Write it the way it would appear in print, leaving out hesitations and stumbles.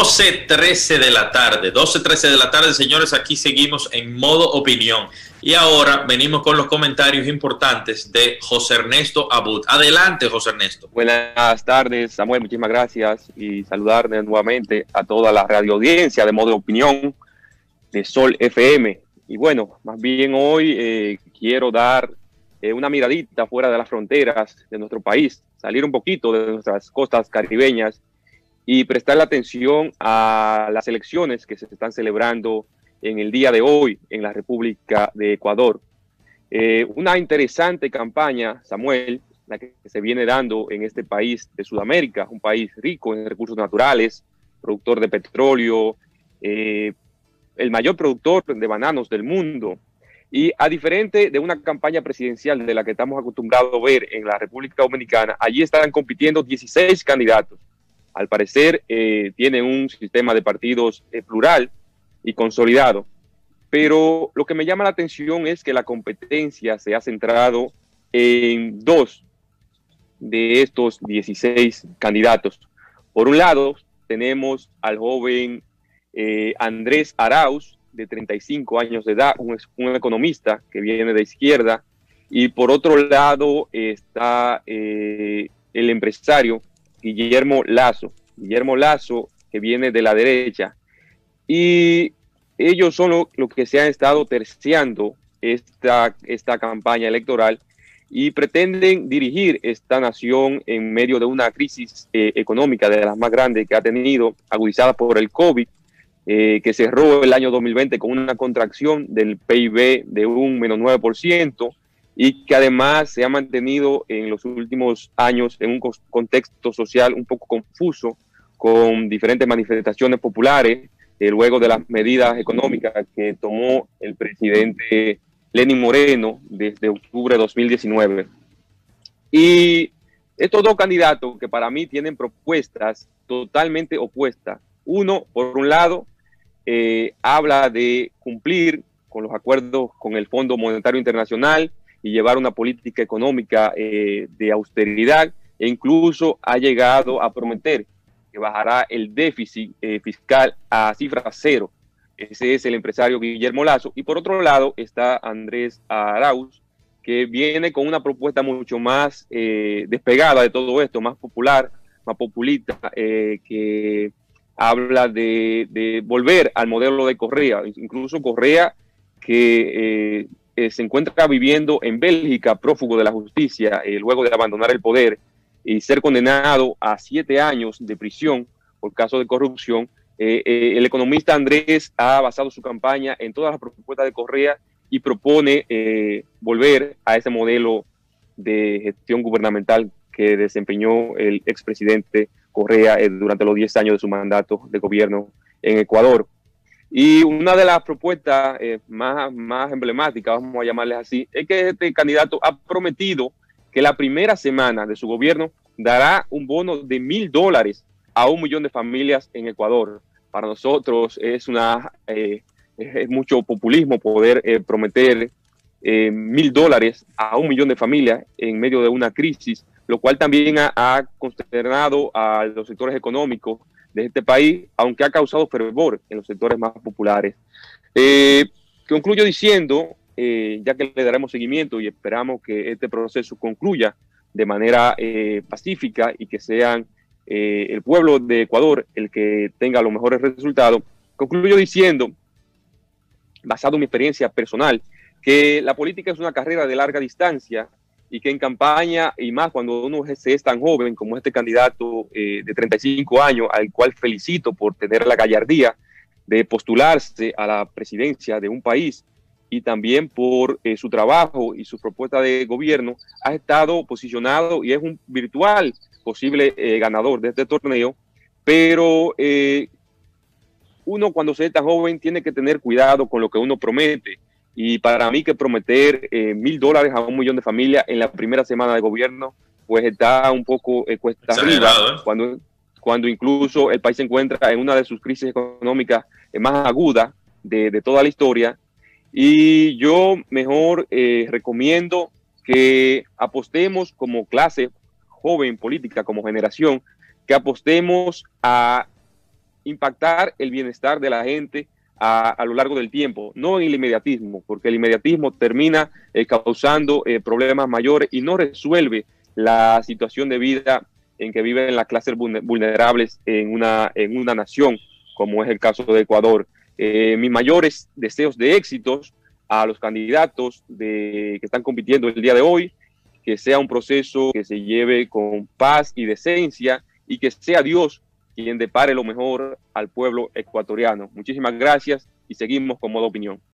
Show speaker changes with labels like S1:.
S1: 12:13 de la tarde. 12:13 de la tarde, señores, aquí seguimos en modo opinión. Y ahora venimos con los comentarios importantes de José Ernesto Abud. Adelante, José Ernesto.
S2: Buenas tardes, Samuel, muchísimas gracias y saludar nuevamente a toda la radio audiencia de modo opinión de Sol FM. Y bueno, más bien hoy quiero dar una miradita fuera de las fronteras de nuestro país, salir un poquito de nuestras costas caribeñas y prestar atención a las elecciones que se están celebrando en el día de hoy en la República de Ecuador. Una interesante campaña, Samuel, la que se viene dando en este país de Sudamérica, un país rico en recursos naturales, productor de petróleo, el mayor productor de bananos del mundo. Y a diferente de una campaña presidencial de la que estamos acostumbrados a ver en la República Dominicana, allí están compitiendo 16 candidatos. Al parecer tienen un sistema de partidos plural y consolidado. Pero lo que me llama la atención es que la competencia se ha centrado en dos de estos 16 candidatos. Por un lado, tenemos al joven Andrés Arauz, de 35 años de edad, un economista que viene de izquierda, y por otro lado está el empresario Guillermo Lasso, que viene de la derecha, y ellos son lo que se han estado terciando esta campaña electoral y pretenden dirigir esta nación en medio de una crisis económica de las más grandes que ha tenido, agudizada por el COVID, que cerró el año 2020 con una contracción del PIB de un menos 9%, y que además se ha mantenido en los últimos años en un contexto social un poco confuso, con diferentes manifestaciones populares, luego de las medidas económicas que tomó el presidente Lenín Moreno desde octubre de 2019. Y estos dos candidatos que para mí tienen propuestas totalmente opuestas. Uno, por un lado, habla de cumplir con los acuerdos con el Fondo Monetario Internacional y llevar una política económica de austeridad, e incluso ha llegado a prometer que bajará el déficit fiscal a cifra cero. Ese es el empresario Guillermo Lasso. Y por otro lado está Andrés Arauz, que viene con una propuesta mucho más despegada de todo esto, más popular, más populista, que habla de volver al modelo de Correa. Incluso Correa, que se encuentra viviendo en Bélgica, prófugo de la justicia, luego de abandonar el poder y ser condenado a 7 años de prisión por caso de corrupción. El economista Andrés ha basado su campaña en todas las propuestas de Correa y propone volver a ese modelo de gestión gubernamental que desempeñó el expresidente Correa durante los 10 años de su mandato de gobierno en Ecuador. Y una de las propuestas más emblemáticas, vamos a llamarles así, es que este candidato ha prometido que la primera semana de su gobierno dará un bono de $1,000 a 1 millón de familias en Ecuador. Para nosotros es mucho populismo poder prometer $1,000 a 1 millón de familias en medio de una crisis, lo cual también ha consternado a los sectores económicos de este país, aunque ha causado fervor en los sectores más populares. Concluyo diciendo, ya que le daremos seguimiento y esperamos que este proceso concluya de manera pacífica y que sean el pueblo de Ecuador el que tenga los mejores resultados, concluyo diciendo, basado en mi experiencia personal, que la política es una carrera de larga distancia y que en campaña, y más cuando uno es tan joven como este candidato de 35 años, al cual felicito por tener la gallardía de postularse a la presidencia de un país y también por su trabajo y su propuesta de gobierno, ha estado posicionado y es un virtual posible ganador de este torneo, pero uno cuando se es tan joven tiene que tener cuidado con lo que uno promete. Y para mí que prometer $1,000 a 1 millón de familias en la primera semana de gobierno, pues está un poco cuesta arriba, cuando incluso el país se encuentra en una de sus crisis económicas más agudas de toda la historia. Y yo mejor recomiendo que apostemos como clase joven política, como generación, que apostemos a impactar el bienestar de la gente a lo largo del tiempo, no en el inmediatismo, porque el inmediatismo termina causando problemas mayores y no resuelve la situación de vida en que viven las clases vulnerables en una nación, como es el caso de Ecuador. Mis mayores deseos de éxitos a los candidatos que están compitiendo el día de hoy, que sea un proceso que se lleve con paz y decencia y que sea Dios quien depare lo mejor al pueblo ecuatoriano. Muchísimas gracias y seguimos con Modo Opinión.